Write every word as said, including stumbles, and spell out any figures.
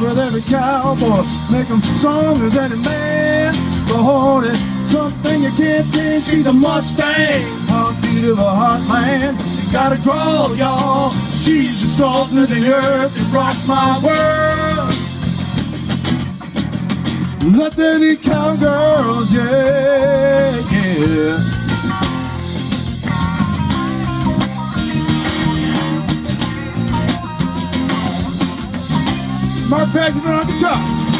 with every cowboy, make them strong as any man. But hold it, something you can't change, she's a Mustang, heartbeat of a hot man. You gotta draw, y'all, she's the salt of the earth that rocks my world. Let there be cowgirls, yeah, yeah. Mark Paxton on guitar.